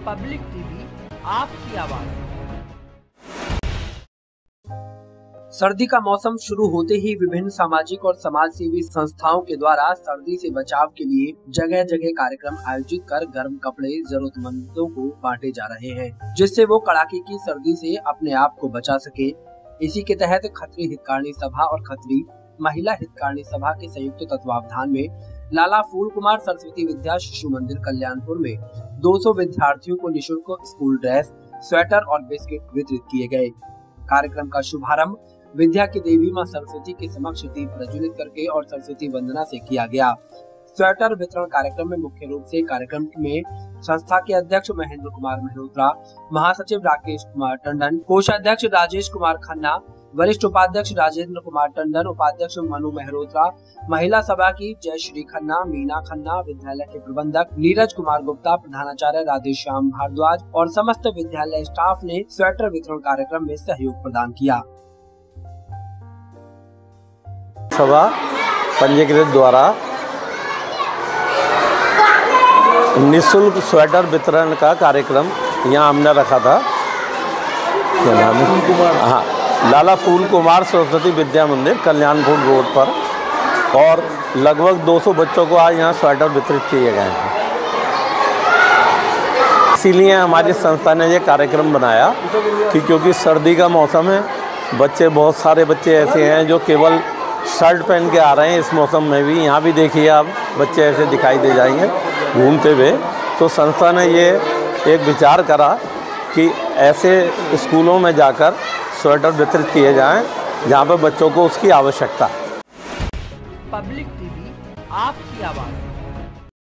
Public TV, आपकी आवाज। सर्दी का मौसम शुरू होते ही विभिन्न सामाजिक और समाज सेवी संस्थाओं के द्वारा सर्दी से बचाव के लिए जगह जगह कार्यक्रम आयोजित कर गर्म कपड़े जरूरतमंदों को बांटे जा रहे हैं, जिससे वो कड़ाके की सर्दी से अपने आप को बचा सके। इसी के तहत खत्री हितकारिणी सभा और खत्री महिला हितकारिणी सभा के संयुक्त तत्वावधान में लाला फूल कुमार सरस्वती विद्या शिशु मंदिर कल्याणपुर में 200 विद्यार्थियों को निःशुल्क स्कूल ड्रेस, स्वेटर और बिस्किट वितरित किए गए। कार्यक्रम का शुभारंभ विद्या की देवी मां सरस्वती के समक्ष दीप प्रज्वलित करके और सरस्वती वंदना से किया गया। स्वेटर वितरण कार्यक्रम में मुख्य रूप से कार्यक्रम में संस्था के अध्यक्ष महेंद्र कुमार मेहरोत्रा, महासचिव राकेश कुमार टंडन, कोषाध्यक्ष राजेश कुमार खन्ना, वरिष्ठ उपाध्यक्ष राजेंद्र कुमार टंडन, उपाध्यक्ष मनु मेहरोत्रा, महिला सभा की जयश्री खन्ना, मीना खन्ना, विद्यालय के प्रबंधक नीरज कुमार गुप्ता, प्रधानाचार्य राधेश्याम भारद्वाज और समस्त विद्यालय स्टाफ ने स्वेटर वितरण कार्यक्रम में सहयोग प्रदान किया। सभा पंजीकृत द्वारा निःशुल्क स्वेटर वितरण का कार्यक्रम यहाँ हमने रखा था। क्या नाम है? हाँ, लाला फूल कुमार सरस्वती विद्या मंदिर कल्याणपुर रोड पर, और लगभग 200 बच्चों को आज यहाँ स्वेटर वितरित किए गए हैं। इसीलिए हमारी संस्था ने ये कार्यक्रम बनाया कि क्योंकि सर्दी का मौसम है, बहुत सारे बच्चे ऐसे हैं जो केवल शर्ट पहन के आ रहे हैं। इस मौसम में भी यहाँ भी देखिए आप बच्चे ऐसे दिखाई दे जाएंगे घूमते हुए। तो संस्था ने ये एक विचार करा कि ऐसे स्कूलों में जाकर स्वेटर वितरित किए जाएं जहाँ पर बच्चों को उसकी आवश्यकता है। पब्लिक टीवी, आपकी आवाज़।